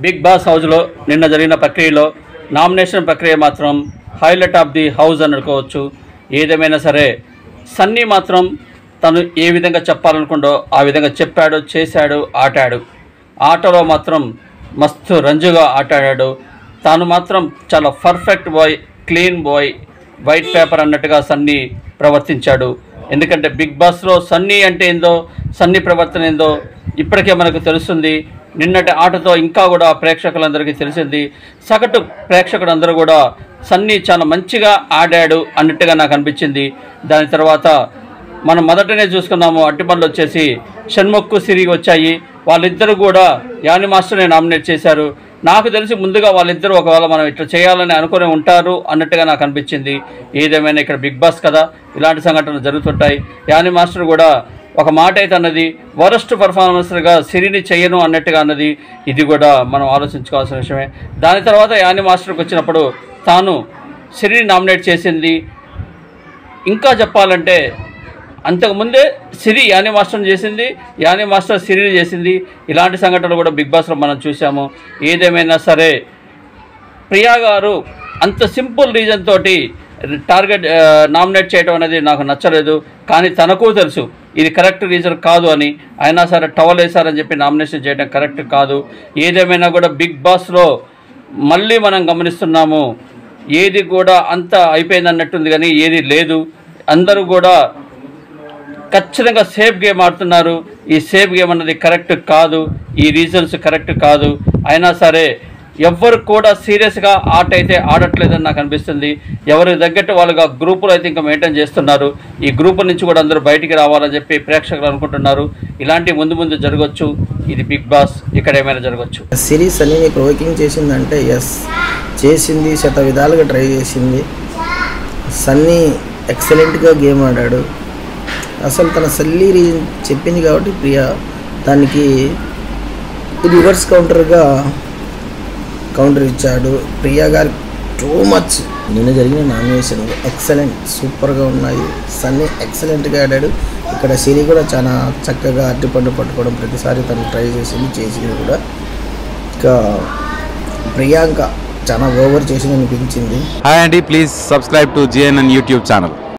Big boss హౌస్లో నిన్న జరిగిన ప్రక్రియలో నామినేషన్ ప్రక్రియ మాత్రం హైలైట్ ఆఫ్ ది హౌస్ అని అనుకోవచ్చు. ఏదేమైనా సరే సన్నీ మాత్రం తను ఏ విధంగా చెప్పాలనుకుంటో ఆ విధంగా చెప్పాడు, చేశాడు, ఆటాడు. ఆటలో మాత్రం మస్తు రంజుగా ఆటాడాడు. తాను మాత్రం చాలా perfect boy, clean boy, white paper అన్నట్టుగా సన్నీ ప్రవర్తించాడు. ఎందుకంటే బిగ్ బాస్లో సన్నీ అంటే ఏందో, సన్నీ ప్రవర్తన ఏందో ఇప్పటికే మనకు తెలుస్తుంది. నిన్నటి ఆటతో ఇంకా కూడా ప్రేక్షకులందరికీ తెలిసింది. సగటు ప్రేక్షకులందరూ కూడా సన్నీ చాలా మంచిగా ఆడాడు అన్నట్టుగా నాకు అనిపించింది. దాని తర్వాత మనం మొదటనే చూసుకున్నాము, అట్టిపనులు వచ్చేసి షణ్ముఖ్ సిరి వచ్చాయి. వాళ్ళిద్దరూ కూడా యాని మాస్టర్ని నామినేట్ చేశారు. నాకు తెలిసి ముందుగా వాళ్ళిద్దరూ ఒకవేళ మనం ఇట్లా చేయాలని అనుకుని ఉంటారు అన్నట్టుగా నాకు అనిపించింది. ఏదేమైనా ఇక్కడ బిగ్ బాస్ కదా, ఇలాంటి సంఘటనలు జరుగుతుంటాయి. యాని మాస్టర్ కూడా ఒక మాట అయితే అన్నది, వరస్ట్ పర్ఫార్మెన్స్గా సిరిని చేయను అన్నట్టుగా అన్నది. ఇది కూడా మనం ఆలోచించుకోవాల్సిన విషయమే. దాని తర్వాత యాని మాస్టర్కి వచ్చినప్పుడు తాను సిరిని నామినేట్ చేసింది. ఇంకా చెప్పాలంటే అంతకుముందే సిరి యాని మాస్టర్ని చేసింది, యాని మాస్టర్ సిరిని చేసింది. ఇలాంటి సంఘటనలు కూడా బిగ్ బాస్లో మనం చూసాము. ఏదేమైనా సరే ప్రియా గారు అంత సింపుల్ రీజన్ తోటి టార్గెట్ నామినేట్ చేయడం అనేది నాకు నచ్చలేదు. కానీ తనకు తెలుసు ఇది కరెక్ట్ రీజన్ కాదు అని. అయినా సరే టవల్ వేశారని చెప్పి నామినేషన్ చేయడం కరెక్ట్ కాదు. ఏదేమైనా కూడా బిగ్ బాస్లో మళ్ళీ మనం గమనిస్తున్నాము, ఏది కూడా అంత అయిపోయింది అన్నట్టుంది కానీ ఏది లేదు. అందరూ కూడా ఖచ్చితంగా సేఫ్ గేమ్ ఆడుతున్నారు. ఈ సేఫ్ గేమ్ అన్నది కరెక్ట్ కాదు, ఈ రీజన్స్ కరెక్ట్ కాదు. అయినా సరే ఎవ్వరు కూడా సీరియస్గా ఆట అయితే ఆడట్లేదని నాకు అనిపిస్తుంది. ఎవరికి తగ్గట్టు వాళ్ళుగా గ్రూపులు అయితే ఇంకా మెయింటైన్ చేస్తున్నారు. ఈ గ్రూపు నుంచి కూడా అందరూ బయటికి రావాలని చెప్పి ప్రేక్షకులు అనుకుంటున్నారు. ఇలాంటి ముందు ముందు జరగవచ్చు. ఇది బిగ్ బాస్, ఇక్కడ ఏమైనా జరగవచ్చు. సిరీస్ అన్ని ప్రొవోకింగ్ చేసిందంటే ఎస్ చేసింది, శత విధాలుగా ట్రై చేసింది. సన్నీ ఎక్సలెంట్గా గేమ్ ఆడాడు. అసలు తన సల్లీ రీజన్ చెప్పింది కాబట్టి ప్రియా దానికి రివర్స్ కౌంటర్ ఇచ్చాడు. ప్రియా గారు టూ మచ్. నిన్న జరిగిన నామినేషన్ ఎక్సలెంట్, సూపర్గా ఉన్నాయి. సన్నీ ఎక్సలెంట్గా ఆడాడు. ఇక్కడ సిరి కూడా చాలా చక్కగా అరటిపండు పట్టుకోవడం ప్రతిసారి తను ట్రై చేసింది కూడా. ఇంకా ప్రియాంక చాలా ఓవర్ చేసింది అనిపించింది. హాయ్ అండి, please subscribe to GNN YouTube channel.